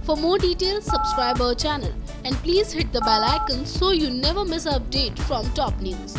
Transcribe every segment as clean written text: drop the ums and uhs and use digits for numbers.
For more details, subscribe our channel and please hit the bell icon so you never miss an update from top news.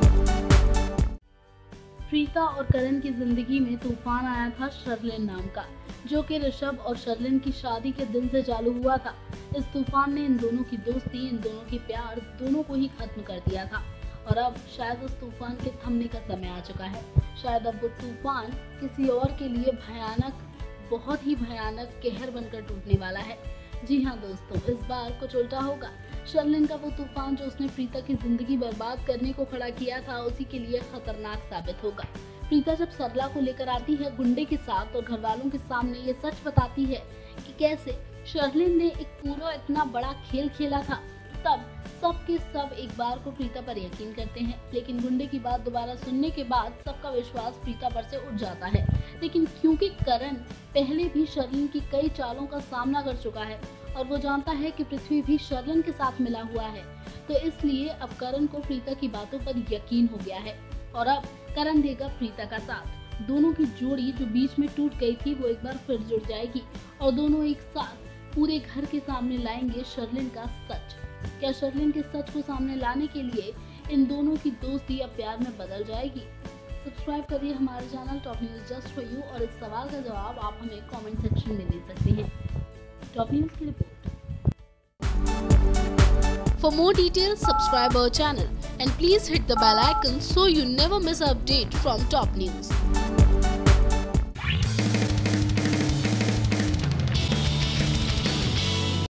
Preeta और करण की जिंदगी में तूफान आया था शर्लिन नाम का, जो कि ऋषभ और शर्लिन की शादी के दिन से चालू हुआ था। इस तूफान ने इन दोनों की दोस्ती, इन दोनों की प्यार, दोनों को ही खत्म कर दिया था और अब शायद उस तूफान के थमने का समय आ चुका है। शायद अब वो तूफान किसी और के लिए भयानक, बहुत ही भयानक कहर बनकर टूटने वाला है। जी हाँ दोस्तों, इस बार कुछ उल्टा होगा। शर्लिन का वो तूफान जो उसने प्रीता की जिंदगी बर्बाद करने को खड़ा किया था, उसी के लिए खतरनाक साबित होगा। प्रीता जब सरला को लेकर आती है गुंडे के साथ और घर वालों के सामने ये सच बताती है कि कैसे शर्लिन ने एक पूरा इतना बड़ा खेल खेला था, तब सब के सब एक बार को प्रीता पर यकीन करते हैं। लेकिन गुंडे की बात दोबारा सुनने के बाद सबका विश्वास प्रीता पर से उठ जाता है। लेकिन क्योंकि करण पहले भी शर्लिन की कई चालों का सामना कर चुका है और वो जानता है कि पृथ्वी भी शर्लिन के साथ मिला हुआ है, तो इसलिए अब करण को प्रीता की बातों पर यकीन हो गया है और अब करण देगा प्रीता का साथ। दोनों की जोड़ी जो बीच में टूट गई थी, वो एक बार फिर जुड़ जाएगी और दोनों एक साथ पूरे घर के सामने लाएंगे शर्लिन का सच। क्या शर्लिन के सच को सामने लाने के लिए इन दोनों की दोस्ती अब प्यार में बदल जाएगी? सब्सक्राइब करिए हमारे channel top news just for you और इस सवाल का जवाब आप हमें कमेंट सेक्शन में दे सकते हैं। टॉप न्यूज की report. For more details, subscribe our channel and please hit the bell icon so you never miss an update from top news.